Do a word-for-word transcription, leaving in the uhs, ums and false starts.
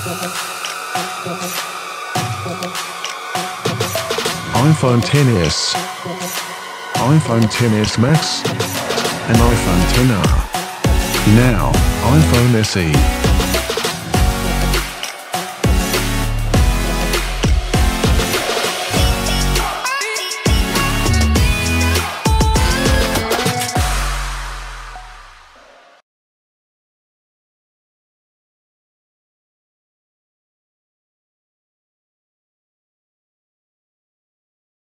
iPhone ten S, iPhone ten S Max, and iPhone ten R. Now, iPhone S E.